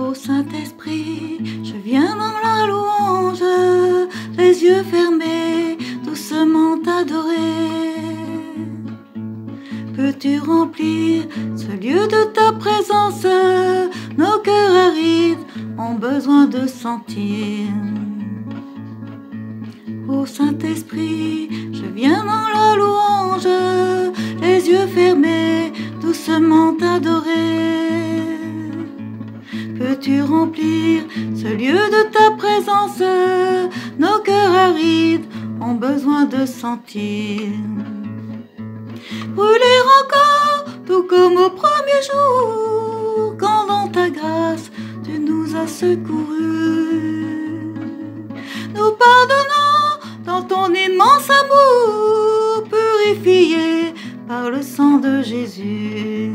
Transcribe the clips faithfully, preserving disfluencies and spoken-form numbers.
Ô Saint-Esprit, je viens dans la louange, les yeux fermés, doucement t'adorer. Peux-tu remplir ce lieu de ta présence? Nos cœurs arides ont besoin de sentir. Ô Saint-Esprit, je viens dans la louange, les yeux fermés, doucement t'adorer. Peux-tu remplir ce lieu de ta présence? Nos cœurs arides ont besoin de sentir. Brûler encore, tout comme au premier jour, quand dans ta grâce tu nous as secourus. Nous pardonnons dans ton immense amour, purifié par le sang de Jésus.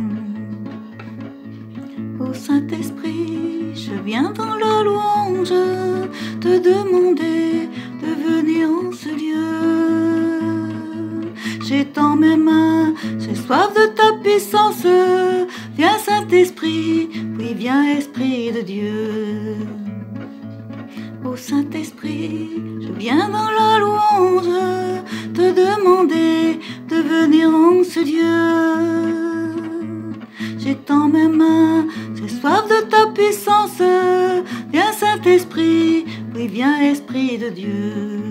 Ô Saint-Esprit, je viens dans la louange, te demander de venir en ce lieu. J'étends mes mains, j'ai soif de ta puissance. Viens Saint-Esprit, oui viens Esprit de Dieu. Ô Saint-Esprit, je viens dans la louange, te demander de venir en ce lieu. J'étends mes mains, j'ai soif de ta puissance. Viens Saint-Esprit, oui viens Esprit de Dieu.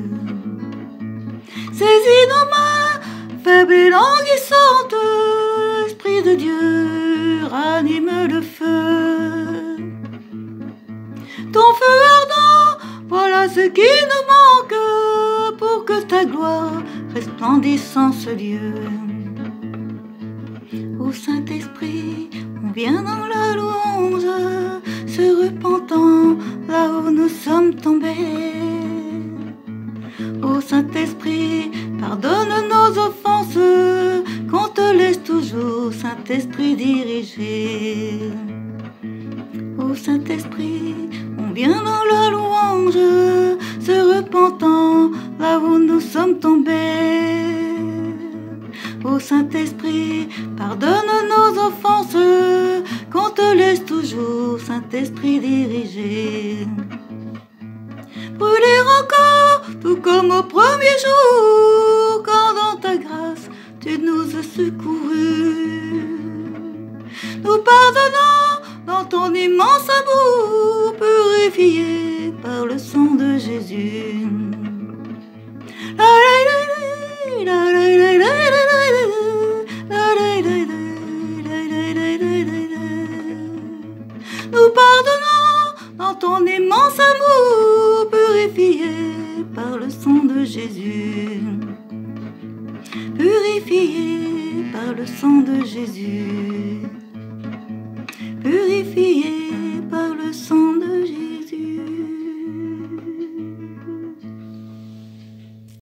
Saisis nos mains, faibles et languissantes, Esprit de Dieu, ranime le feu. Ton feu ardent, voilà ce qui nous manque, pour que ta gloire resplendisse en ce lieu. Ô Saint-Esprit, on vient dans la louange, se repentant là où nous sommes tombés. Ô Saint-Esprit, pardonne nos offenses, qu'on te laisse toujours, Saint-Esprit, diriger. Ô Saint-Esprit, on vient dans la louange, se repentant là où nous sommes tombés. Ô Saint-Esprit, pardonne nos offenses, qu'on te laisse toujours, Saint-Esprit, diriger. Brûler encore, tout comme au premier jour, quand dans ta grâce tu nous as secourus. Nous pardonnons dans ton immense amour, purifié par le sang de Jésus. Nous pardonnons dans ton immense amour, purifié par le sang de Jésus. Purifié par le sang de Jésus.